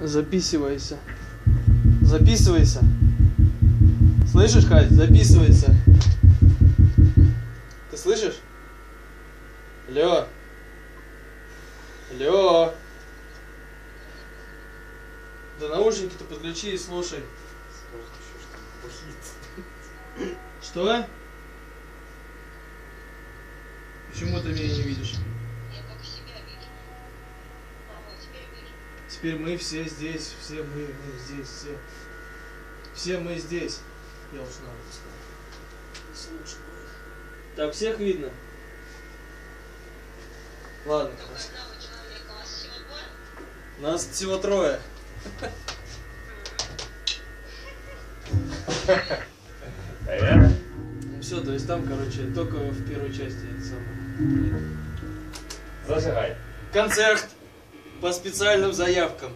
Записывайся. Записывайся. Слышишь, Хать? Записывайся. Ты слышишь? Алло. Алло. Да наушники-то подключи и слушай. Что? Почему ты меня не видишь? Я только себя вижу. Ага, теперь вижу. Теперь мы все здесь, все мы здесь, все. Все мы здесь. Я уж надо сказать. Слушай. Так, всех видно? Ладно, хорошо. Одного человека, у вас всего двое? Нас всего трое. Ну все, то есть там, короче, только в первой части это самое. Зажигай. Концерт по специальным заявкам.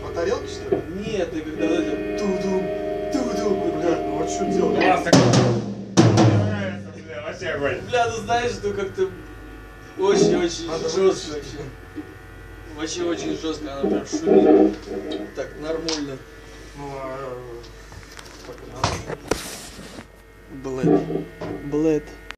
По тарелке, что ли? Нет, ты когда вот это ту-ду. Бля, ну вот что делать? Класс такой. Мне нравится, бля, вообще огонь. Бля, ты знаешь, что как-то очень-очень Надо жестко выключить. вообще. Вообще очень жестко, она прям шумит. Так, нормально. Ну, так и надо. Блэд.